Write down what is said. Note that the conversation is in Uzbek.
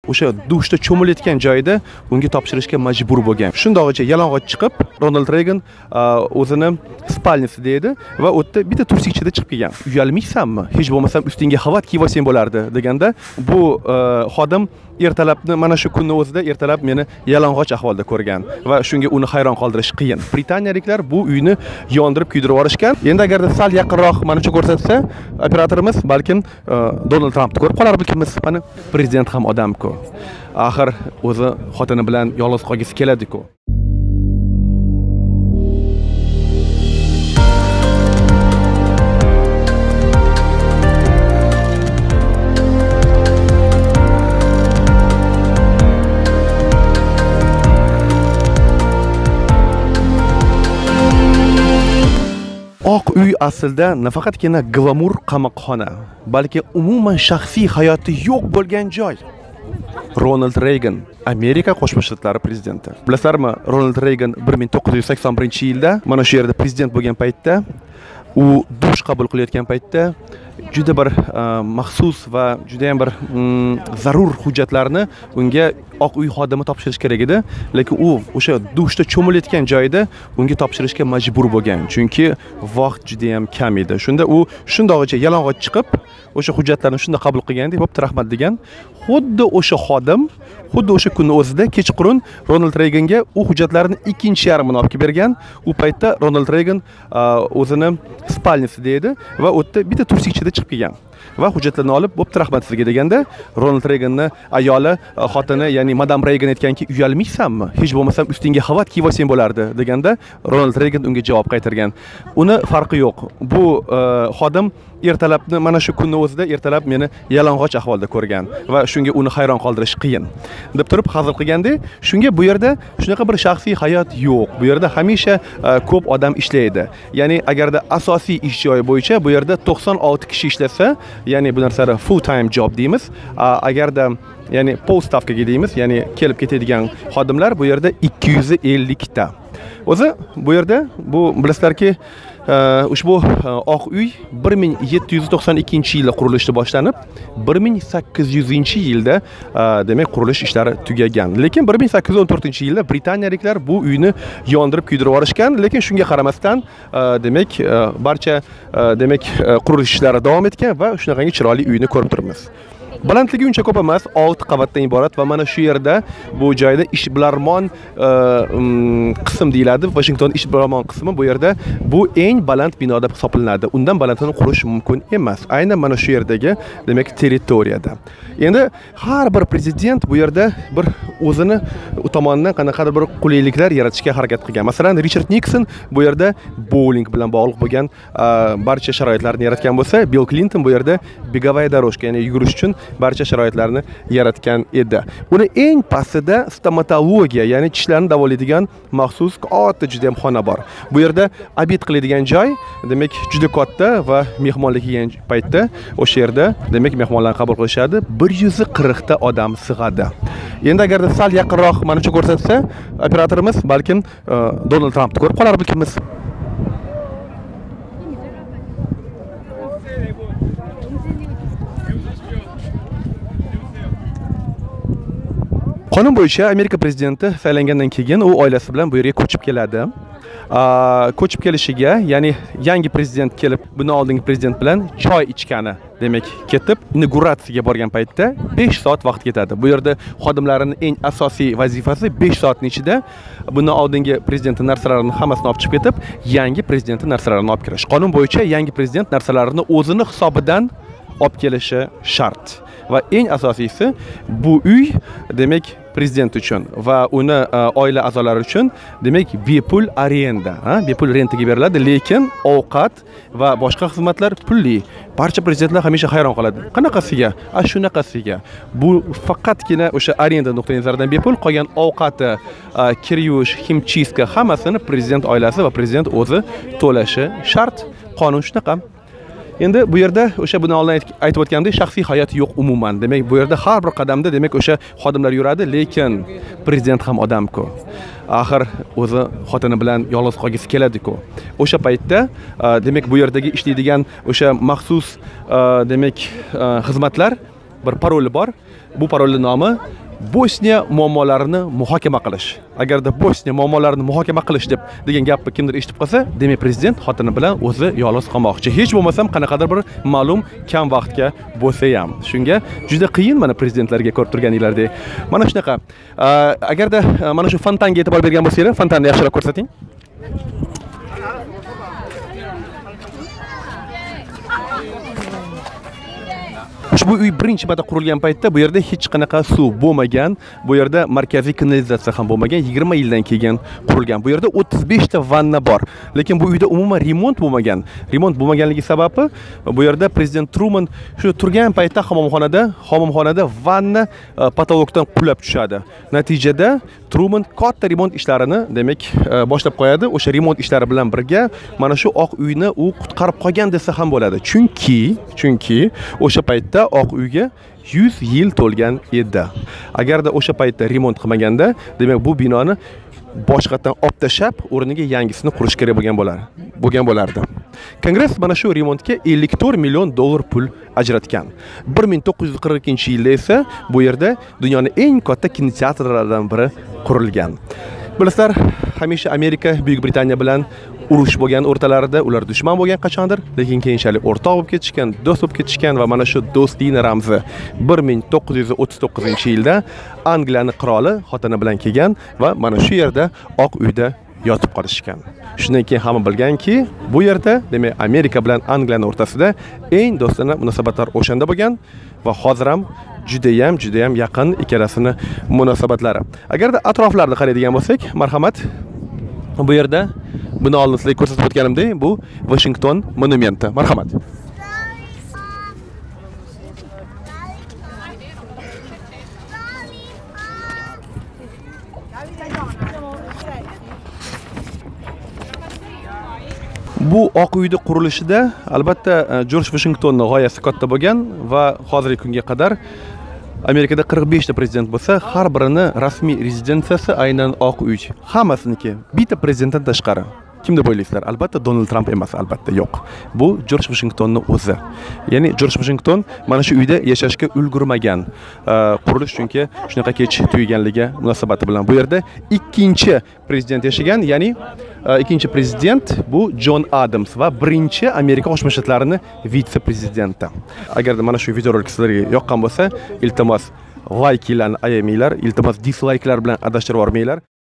o'sha dushda cho'milayotgan joyida unga topshirishga majbur bo'lgan. Shundog'icha yalang'och chiqib, Ronald Reygan o'zini spalnisida edi va u yerda bitta tursichada chiqib kelgan. Uyalmaysanmi? Hech bo'lmasam ustingga hayot kiyib olsang bo'lardi deganda, bu xodim ertalabni mana shu kunni o'zida ertalab meni yalang'och ahvolda ko'rgan va shunga uni hayron qoldirish qiyin. Britaniyaliklar bu uyni yondirib kuydirib yuborishgan. Endi agarda sal yaqinroq mana shu ko'rsatsa, operatorimiz balkim Donald Trampni ko'rib qolar bilkimiz. Mana prezident ham odam-ku. Axir o'zi xotini bilan yolg'iz qolgisi keladi-ku. Oq uy aslida nafaqatgina glamur qamoqxona, balki umuman shaxsiy hayoti yo'q bo'lgan joy. Ronald Reygan, Amerika Qo'shma Shtatlari prezidenti. Bilasizlarmi, Ronald Reygan 1981-yilda mana shu yerda prezident bo'lgan paytda, u dush qabul qilayotgan paytda juda bir maxsus va juda ham bir zarur hujjatlarni unga Oq uy xodimi topshirish kerak edi, lekin u o'sha dushda cho'milayotgan joyida unga topshirishga majbur bo'lgan, chunki vaqt juda ham kam edi. Shunda u shundog'icha yalang'och chiqib, o'sha hujjatlarni shunda qabul qilgandek, "Bo'pti, rahmat" degan. Xuddi o'sha xodim, xuddi o'sha kunning o'zida kechqurun Ronald Reyganga u hujjatlarni ikkinchi yarmini olib bergan. U paytda Ronald Reygan o'zini spalnisida edi va u yerda bitta tursichada chiqib kelgan. Va hujjatlarni olib, "Bo'pti, rahmat sizga" deganda, Ronald Reyganni ayoli, xotini, ya'ni madam Reygan aytganki, "Uyalmaysanmi? Hech bo'lmasam ustingga hayot kiyib olsang bo'lardi" deganda, Ronald Reygan unga javob qaytargan. Uni farqi yo'q. Bu xodim ertalabni mana shu kunning o'zida ertalab meni yalang'och ahvolda ko'rgan va shunga uni hayron qoldirish qiyin deb turib hazil qilganda, shunga bu yerda shunaqa bir shaxsiy hayot yo'q. Bu yerda hamisha ko'p odam ishlaydi. Ya'ni agarda asosiy ish joyi bo'yicha bu yerda 96 kishi ishlasa, ya'ni bu narsani full time job deymiz. Agarda ya'ni polstavkaga deymiz, ya'ni kelib ketadigan xodimlar bu yerda 250 ta. O'zi bu yerda bu bilasizlarki, ushbu Oq uy 1792-yilda qurilishda boshlanib, 1800-yilda demak qurilish ishlari tugagan. Lekin 1814-yilda Britaniyaliklar bu uyni yondirib kuydirib yuborishgan, lekin shunga qaramasdan demak barcha demak qurilish ishlari davom etgan va shunaqangi chiroyli uyni ko'rib turibmiz. Balandligi uncha ko'p emas, 6 qavatdan iborat va mana shu yerda bu joyda ishbilarmon qism deyiladi. Washington ishbilarmon qismi bu yerda bu eng baland bino deb hisoblanadi. Undan balandini qurish mumkin emas. Aynan mana shu yerdagi demak territoriyada. Endi har bir prezident bu yerda bir o'zini tomonidan qanaqadir bir qulayliklar yaratishga harakat qilgan. Masalan, Richard Nixon bu yerda bowling bilan bog'liq bo'lgan barcha sharoitlarni yaratgan bo'lsa, Bill Clinton bu yerda begovaya doroshka, ya'ni yugurish uchun barcha sharoitlarni yaratgan edi. Uni eng pastida stomatologiya, ya'ni tishlarni davolaydigan maxsus katta juda ham xona bor. Bu yerda obed qiladigan joy, demak juda katta va mehmonlar kelgan paytda o'sha yerda demak mehmonlarni qabul qilishadi. 140 ta odam sig'adi. Endi agarda sal yaqinroq mana shu ko'rsatsa, operatorimiz balkim Donald Trampni ko'rib qolar bilkimiz. Qonun bo'yicha Amerika prezidenti saylangandan keyin u oilasi bilan bu yerga ko'chib keladi. Ko'chib kelishiga, ya'ni yangi prezident kelib, bundan oldingi prezident bilan choy ichgani, demak, ketib inauguratsiyaga borgan paytda 5 soat vaqt ketadi. Bu yerda xodimlarining eng asosiy vazifasi 5 soatning ichida bundan oldingi prezidentning narsalarini hammasini olib chiqib ketib, yangi prezidentning narsalarini olib kirish. Qonun bo'yicha yangi prezident narsalarini o'zini hisobidan olib kelishi shart. Va eng asosiysi, bu uy demak prezident uchun va uni oila a'zolari uchun demak bepul arenda, bepul rentaga beriladi, lekin ovqat va boshqa xizmatlar pulli. Barcha prezidentlar hamisha hayron qoladi. Qanaqasiga? Shunaqasiga. Bu faqatgina o'sha arenda nuqtai nazaridan bepul, qolgan ovqati, kir yuvish, himchiska hammasini prezident oilasi va prezident o'zi to'lashi shart. Qonun shunaqa. Endi bu yerda o'sha buni oldin aytib o'tgandek, shaxsiy hayot yo'q umuman. Demak, bu yerda har bir qadamda demak o'sha xodimlar yuradi, lekin prezident ham odam-ku. Axir o'zi xotini bilan yolg'iz qolgisi keladi-ku. O'sha paytda demak bu yerdagi ishlaydigan o'sha maxsus demak xizmatlar bir paroli bor. Bu parolning nomi Bosniya muammolarini muhokama qilish. Agarda Bosniya muammolarini muhokama qilish degan gapni kimdir eshitib qolsa, demak prezident xotini bilan o'zi yolg'iz qolmoqchi. Hech bo'lmasam qanaqadir bir ma'lum kam vaqtga bo'lsa ham. Shunga juda qiyin mana prezidentlarga ko'rib turganinglardek. Mana shunaqa. Agarda mana shu fontanga e'tibor bergan bo'lsanglar, fontanni yaxshilab ko'rsating. Ushbu uy birinchi marta qurilgan paytda bu yerda hech qanaqa suv bo'lmagan, bu yerda markaziy kanalizatsiya ham bo'lmagan, 20 yildan keyin qurilgan. Bu yerda 35 ta vanna bor, lekin bu uyda umuman remont bo'lmagan. Remont bo'lmaganligi sababi bu yerda prezident Truman shu turgan paytda hammomxonada vanna patologdan qulab tushadi. Natijada Truman katta remont ishlarini, demak, boshlab qo'yadi. O'sha remont ishlari bilan birga mana shu oq uyni u qutqarib qolgan desa ham bo'ladi. Chunki o'sha paytda oq uyga 100 yil to'lgan edi. Agarda o'sha paytda remont qilmaganda, demak bu binoni boshqatdan olib tashlab, o'rniga yangisini qurish kerak bo'lgan bo'lardi. Kongress mana shu remontga 54 million dollar pul ajratgan. 1942-yilda esa bu yerda dunyoning eng katta kinoteatrlaridan biri qurilgan. Bilasizlar, hamisha Amerika Buyuk Britaniya bilan urush bo'lgan o'rtalarida ular dushman bo'lgan qachondir, lekin keyinchalik o'rtoq bo'lib ketishgan, do'st bo'lib ketishgan va mana shu do'stlikning ramzi 1939-yilda Angliyaning qiroli xotini bilan kelgan va mana shu yerda Oq uyda yotib qolishgan. Shundan keyin hamma bilganki, bu yerda, demak, Amerika bilan Angliyaning o'rtasida eng do'stona munosabatlar o'shanda bo'lgan va hozir ham judayam yaqin ikkalasini munosabatlari. Agarda atroflarni qaraydigan bo'lsak, marhamat, bu yerda binoni sizlarga ko'rsatib o'tganimdek, bu Washington monumenti. Marhamat. Bu Oq uyning qurilishida albatta Jorj Washingtonning g'oyasi katta bo'lgan va hozirgi kunga qadar Amerikada 45 ta prezident bo'lsa, har birini rasmiy rezidensiyasi aynan Oq uy. Hammasiniki bitta prezidentdan tashqari. Kim deb o'ylaysizlar? Albatta Donald Trump emas, albatta yo'q. Bu Jorj Washingtonning o'zi. Ya'ni Jorj Washington mana shu uyda yashashga ulgurmagan. Qurilish chunki shunaqa kech tugaganligi munosabati bilan bu yerda ikkinchi prezident yashagan, ya'ni ikkinchi prezident bu John Adams va birinchi Amerika Qo'shma Shtatlarining vitse-prezidenti. Agarda mana shu videorolik sizlarga yoqqan bo'lsa, iltimos like-larni ayamanglar, iltimos dislike-lar bilan adashtirib yormanglar.